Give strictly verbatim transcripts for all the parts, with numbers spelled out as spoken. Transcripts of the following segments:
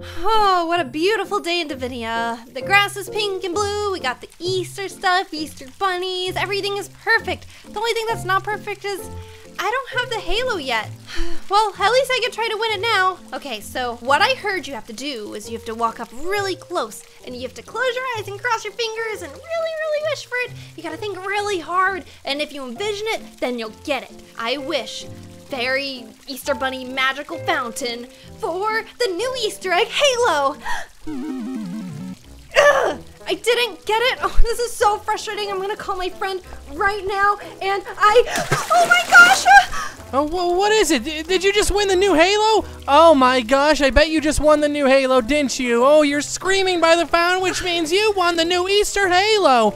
Oh, what a beautiful day in Divinia. The grass is pink and blue, we got the Easter stuff, Easter bunnies, everything is perfect. The only thing that's not perfect is I don't have the halo yet. Well, at least I can try to win it now. Okay, so what I heard you have to do is you have to walk up really close and you have to close your eyes and cross your fingers and really, really wish for it. You gotta think really hard, and if you envision it, then you'll get it. I wish fairy Easter bunny magical fountain for the new Easter egg halo. Ugh, I didn't get it. Oh, this is so frustrating. I'm gonna call my friend right now, and I, oh my gosh. Oh, wh what is it? D did you just win the new Halo? Oh my gosh, I bet you just won the new Halo, didn't you? Oh, you're screaming by the fountain, which means you won the new Easter Halo.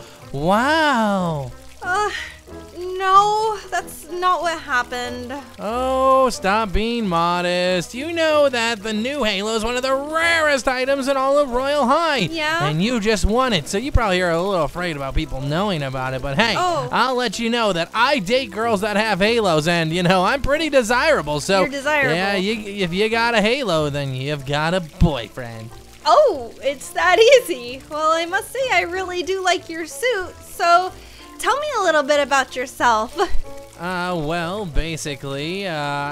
Wow. Uh, no, that's not what happened. Oh, stop being modest. You know that the new Halo is one of the rarest items in all of Royal High. Yeah? And you just won it, so you probably are a little afraid about people knowing about it. But hey, oh. I'll let you know that I date girls that have Halos, and, you know, I'm pretty desirable. So, You're desirable. yeah, you, if you got a Halo, then you've got a boyfriend. Oh, it's that easy. Well, I must say I really do like your suit, so tell me a little bit about yourself. Uh, well, basically, uh,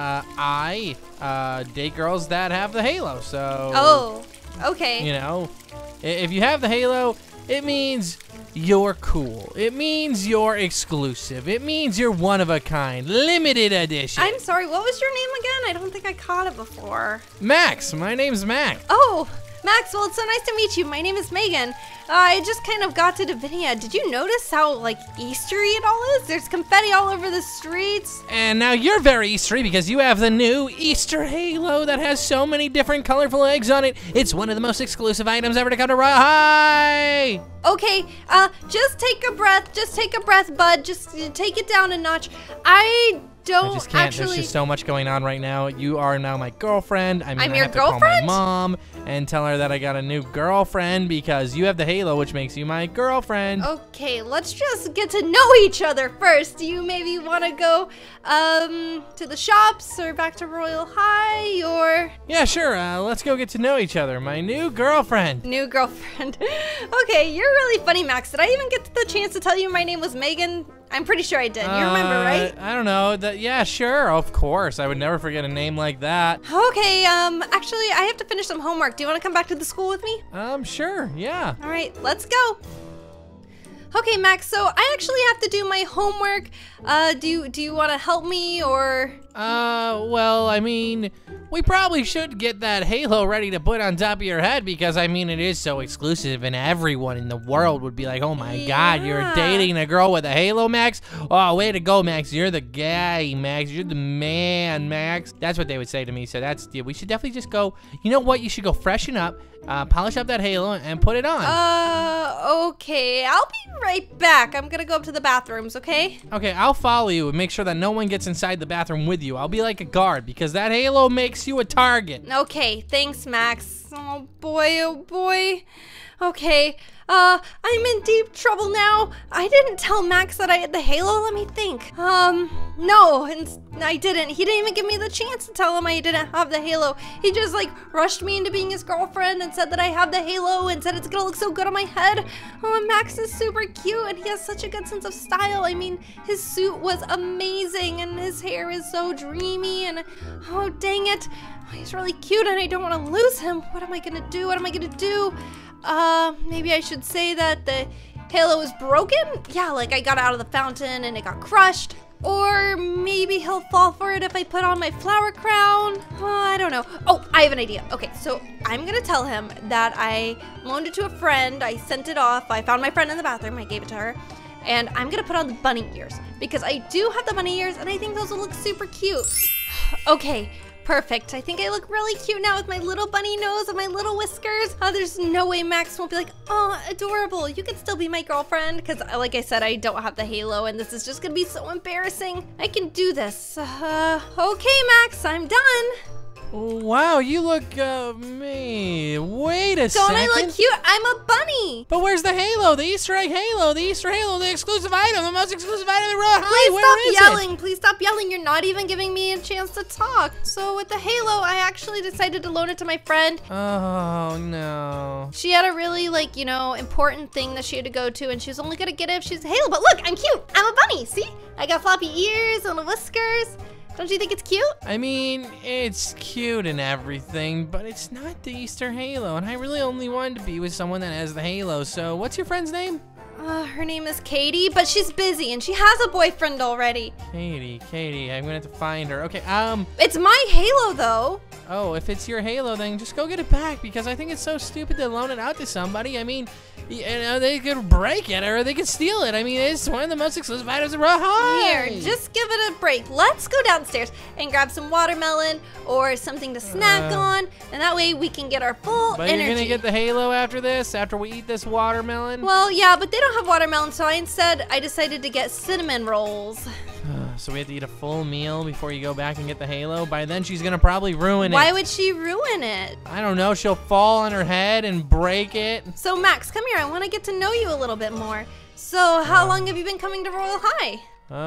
I, uh, date girls that have the Halo, so... Oh, okay. You know, if you have the Halo, it means you're cool. It means you're exclusive. It means you're one of a kind, limited edition. I'm sorry, what was your name again? I don't think I caught it before. Max, my name's Max. Oh, Max, well, it's so nice to meet you. My name is Megan. Uh, I just kind of got to Divinia. Did you notice how, like, Eastery it all is? There's confetti all over the streets. And now you're very Eastery because you have the new Easter Halo that has so many different colorful eggs on it. It's one of the most exclusive items ever to come to Royal High. Okay, uh, just take a breath. Just take a breath, bud. Just uh, take it down a notch. I don't I just can't. actually... There's just so much going on right now. You are now my girlfriend. I mean, I'm I your have to call girlfriend? my mom and tell her that I got a new girlfriend because you have the Halo, which makes you my girlfriend. Okay, let's just get to know each other first. Do you maybe want to go um, to the shops or back to Royal High or... Yeah, sure. Uh, let's go get to know each other. My new girlfriend. New girlfriend. Okay, you're really funny, Max. Did I even get the chance to tell you my name was Megan? I'm pretty sure I did. You remember, Uh, right? I don't know. That, yeah, sure. Of course. I would never forget a name like that. Okay, um, actually, I have to finish some homework. Do you want to come back to the school with me? Um, sure. Yeah. All right, let's go. Okay, Max, so I actually have to do my homework. Uh, do you, do you want to help me or... Uh, well, I mean, we probably should get that Halo ready to put on top of your head because, I mean, it is so exclusive and everyone in the world would be like, oh my Yeah. God, you're dating a girl with a Halo, Max? Oh, way to go, Max. You're the guy, Max. You're the man, Max. That's what they would say to me, so that's, yeah, we should definitely just go, you know what? You should go freshen up, uh, polish up that Halo, and put it on. Uh, okay, I'll be right back. I'm gonna go up to the bathrooms, okay? Okay, I'll follow you and make sure that no one gets inside the bathroom with you. I'll be like a guard because that Halo makes you a target. Okay, thanks, Max. Oh boy, oh boy. Okay, uh, I'm in deep trouble now. I didn't tell Max that I had the Halo. Let me think. Um, no, and I didn't. He didn't even give me the chance to tell him I didn't have the Halo. He just like rushed me into being his girlfriend and said that I have the Halo and said it's gonna look so good on my head. Oh, and Max is super cute and he has such a good sense of style. I mean, his suit was amazing and his hair is so dreamy and oh, dang it. He's really cute and I don't want to lose him. What am I gonna do? What am I gonna do? Uh, maybe I should say that the Halo is broken? Yeah, like I got out of the fountain and it got crushed. Or maybe he'll fall for it if I put on my flower crown. Oh, I don't know. Oh, I have an idea. Okay, so I'm gonna tell him that I loaned it to a friend. I sent it off. I found my friend in the bathroom. I gave it to her. And I'm gonna put on the bunny ears because I do have the bunny ears and I think those will look super cute. Okay. Perfect. I think I look really cute now with my little bunny nose and my little whiskers. Oh, there's no way Max won't be like, oh, adorable. You can still be my girlfriend. Because like I said, I don't have the Halo and this is just going to be so embarrassing. I can do this. Uh, okay, Max, I'm done. Wow, you look, uh, me. Wait a Don't second. I look cute? I'm a bunny. But where's the halo? The Easter egg halo. The Easter halo, the exclusive item, the most exclusive item in Royal High. Please Where stop is yelling. it? Please stop yelling. You're not even giving me a chance to talk. So with the halo, I actually decided to loan it to my friend. Oh, no. She had a really, like, you know, important thing that she had to go to, and she was only gonna get it if she's a halo. But look, I'm cute. I'm a bunny. See? I got floppy ears and whiskers. Don't you think it's cute? I mean, it's cute and everything, but it's not the Easter halo, and I really only wanted to be with someone that has the halo. So what's your friend's name? Uh, her name is Katie, but she's busy, and she has a boyfriend already. Katie, Katie, I'm gonna have to find her. Okay, um, It's my halo, though. oh, if it's your halo, then just go get it back, because I think it's so stupid to loan it out to somebody. I mean, you know, they could break it, or they could steal it. I mean, it's one of the most exclusive items in Royal High. Here, just give it a break. Let's go downstairs and grab some watermelon or something to snack Uh, on, and that way we can get our full But energy. you're gonna get the halo after this, after we eat this watermelon? Well, yeah, but they don't have watermelon, so I instead I decided to get cinnamon rolls. So we have to eat a full meal before you go back and get the halo? By then she's gonna probably ruin it. Why would she ruin it? I don't know, she'll fall on her head and break it. So Max, come here. I want to get to know you a little bit more. So how long have you been coming to Royal High?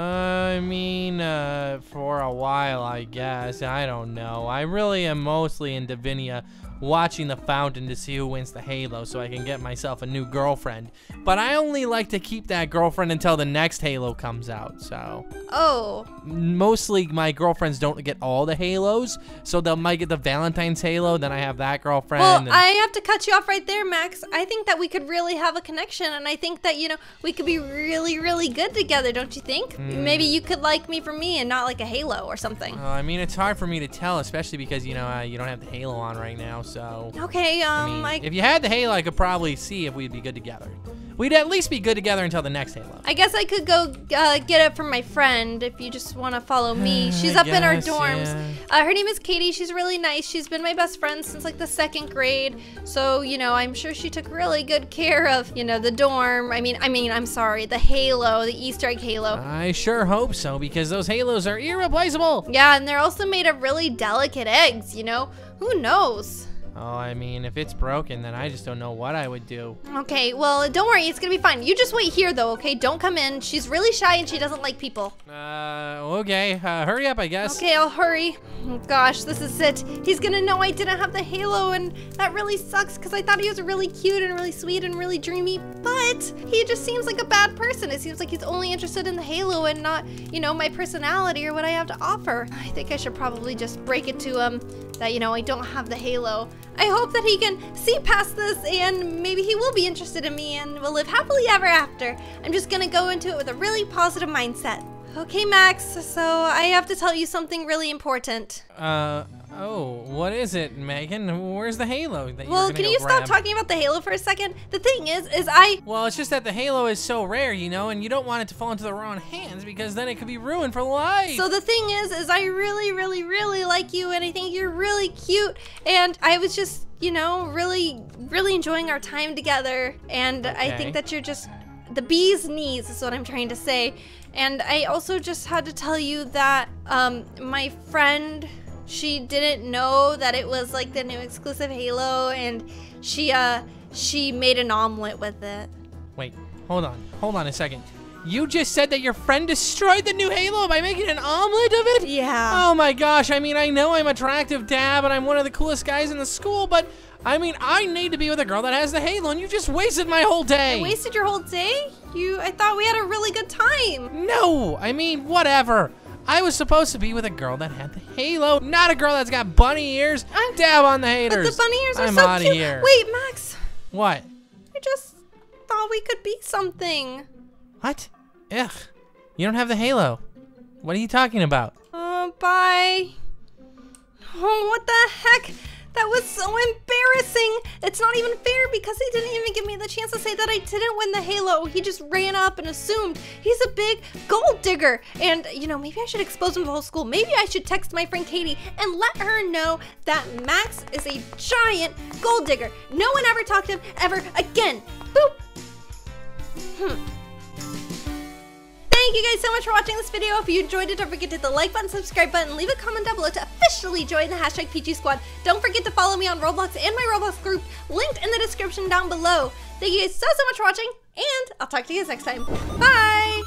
I mean, uh, for a while, I guess. I don't know. I really am mostly in Divinia watching the fountain to see who wins the halo so I can get myself a new girlfriend. But I only like to keep that girlfriend until the next halo comes out, so. Oh. Mostly my girlfriends don't get all the halos, so they might get the Valentine's halo, then I have that girlfriend. Well, and- I have to cut you off right there, Max. I think that we could really have a connection, and I think that, you know, we could be really, really good together, don't you think? Mm. Maybe you could like me for me and not like a halo or something. Uh, I mean, it's hard for me to tell, especially because, you know, uh, you don't have the halo on right now, so. Okay, I um, mean, I, if you had the halo, I could probably see if we'd be good together. We'd at least be good together until the next halo. I guess I could go uh, get it from my friend if you just want to follow me. She's I up in our guess, dorms. yeah. Uh, her name is Katie. She's really nice. She's been my best friend since like the second grade. So, you know, I'm sure she took really good care of, you know, the dorm. I mean, I mean, I'm sorry, the halo, the Easter egg halo. I sure hope so, because those halos are irreplaceable. Yeah, and they're also made of really delicate eggs, you know? Who knows? Oh, I mean, if it's broken, then I just don't know what I would do. Okay, well, don't worry. It's going to be fine. You just wait here, though, okay? Don't come in. She's really shy and she doesn't like people. Uh, okay. Uh, hurry up, I guess. Okay, I'll hurry. Oh, gosh, this is it. He's gonna know I didn't have the halo, and that really sucks because I thought he was really cute and really sweet and really dreamy, but he just seems like a bad person. It seems like he's only interested in the halo and not, you know, my personality or what I have to offer. I think I should probably just break it to him that, you know, I don't have the halo. I hope that he can see past this and maybe he will be interested in me and we'll live happily ever after. I'm just gonna go into it with a really positive mindset. Okay, Max, so I have to tell you something really important. Uh, oh, what is it, Megan? Where's the halo that you were Well, gonna can go you grab? stop talking about the halo for a second? The thing is, is I... Well, it's just that the halo is so rare, you know, and you don't want it to fall into the wrong hands because then it could be ruined for life. So the thing is, is I really, really, really like you and I think you're really cute and I was just, you know, really, really enjoying our time together and I Okay. think that you're just the bee's knees is what I'm trying to say. And I also just had to tell you that um, my friend, she didn't know that it was like the new exclusive halo and she, uh, she made an omelet with it. Wait, hold on, hold on a second. You just said that your friend destroyed the new halo by making an omelet of it? Yeah. Oh my gosh, I mean, I know I'm attractive, Dab, and I'm one of the coolest guys in the school, but I mean, I need to be with a girl that has the halo, and you just wasted my whole day. I wasted your whole day? You, I thought we had a really good time. No, I mean, whatever. I was supposed to be with a girl that had the halo, not a girl that's got bunny ears. I'm- Dab on the But haters. the bunny ears are I'm so outta cute. here. Wait, Max, What? I just thought we could be something. What? Ugh. You don't have the halo. What are you talking about? Uh, bye. Oh, what the heck? That was so embarrassing. It's not even fair because he didn't even give me the chance to say that I didn't win the halo. He just ran up and assumed he's a big gold digger. And, you know, maybe I should expose him to the whole school. Maybe I should text my friend Katie and let her know that Max is a giant gold digger. No one ever talked to him ever again. Boop. Hmm. Thank you guys so much for watching this video. If you enjoyed it, don't forget to hit the like button, subscribe button, leave a comment down below to officially join the hashtag P G Squad. Don't forget to follow me on Roblox and my Roblox group, linked in the description down below. Thank you guys so, so much for watching, and I'll talk to you guys next time. Bye!